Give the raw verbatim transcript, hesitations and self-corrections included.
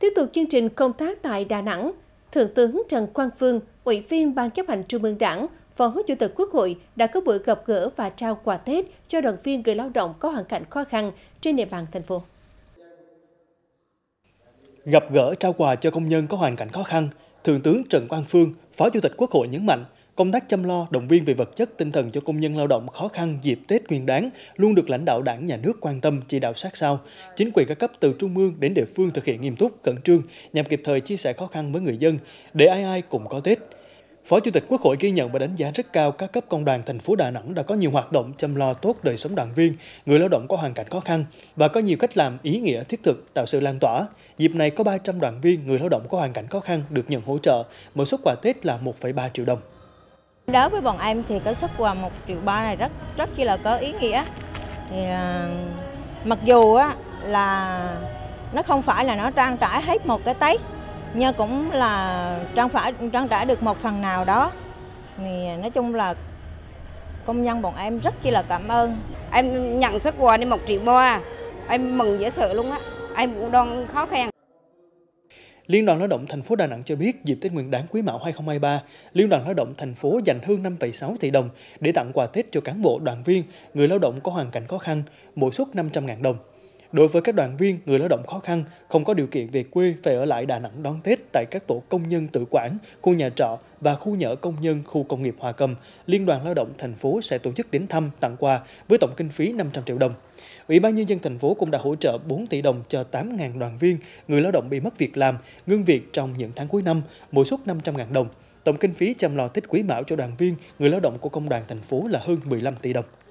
Tiếp tục chương trình công tác tại Đà Nẵng, Thượng tướng Trần Quang Phương, Ủy viên Ban Chấp hành Trung ương Đảng, Phó Chủ tịch Quốc hội đã có buổi gặp gỡ và trao quà Tết cho đoàn viên người lao động có hoàn cảnh khó khăn trên địa bàn thành phố. Gặp gỡ trao quà cho công nhân có hoàn cảnh khó khăn, Thượng tướng Trần Quang Phương, Phó Chủ tịch Quốc hội nhấn mạnh, công tác chăm lo, động viên về vật chất tinh thần cho công nhân lao động khó khăn dịp Tết Nguyên đán luôn được lãnh đạo Đảng, Nhà nước quan tâm, chỉ đạo sát sao. Chính quyền các cấp từ trung ương đến địa phương thực hiện nghiêm túc, khẩn trương nhằm kịp thời chia sẻ khó khăn với người dân để ai ai cùng có Tết. Phó Chủ tịch Quốc hội ghi nhận và đánh giá rất cao các cấp công đoàn thành phố Đà Nẵng đã có nhiều hoạt động chăm lo tốt đời sống đoàn viên, người lao động có hoàn cảnh khó khăn và có nhiều cách làm ý nghĩa thiết thực tạo sự lan tỏa. Dịp này có ba trăm đoàn viên, người lao động có hoàn cảnh khó khăn được nhận hỗ trợ, mỗi suất quà Tết là một phẩy ba triệu đồng. Đối với bọn em thì cái suất quà một triệu ba này rất rất chi là có ý nghĩa. Thì uh, mặc dù á là nó không phải là nó trang trải hết một cái Tết, nhưng cũng là trang phải trang trải được một phần nào đó. Thì nói chung là công nhân bọn em rất chi là cảm ơn. Em nhận suất quà đi một triệu ba, em mừng dễ sợ luôn á. Em cũng đang khó khăn. Liên đoàn Lao động thành phố Đà Nẵng cho biết, dịp Tết Nguyên đán Quý Mão hai không hai ba, Liên đoàn Lao động thành phố dành hơn năm phẩy sáu tỷ đồng để tặng quà Tết cho cán bộ, đoàn viên, người lao động có hoàn cảnh khó khăn, mỗi suất năm trăm nghìn đồng. Đối với các đoàn viên, người lao động khó khăn, không có điều kiện về quê phải ở lại Đà Nẵng đón Tết tại các tổ công nhân tự quản, khu nhà trọ và khu nhà ở công nhân khu công nghiệp Hòa Cầm, Liên đoàn Lao động thành phố sẽ tổ chức đến thăm, tặng quà với tổng kinh phí năm trăm triệu đồng. Ủy ban Nhân dân thành phố cũng đã hỗ trợ bốn tỷ đồng cho tám nghìn đoàn viên, người lao động bị mất việc làm, ngưng việc trong những tháng cuối năm, mỗi suất năm trăm nghìn đồng. Tổng kinh phí chăm lo Tết Quý Mão cho đoàn viên, người lao động của công đoàn thành phố là hơn mười lăm tỷ đồng.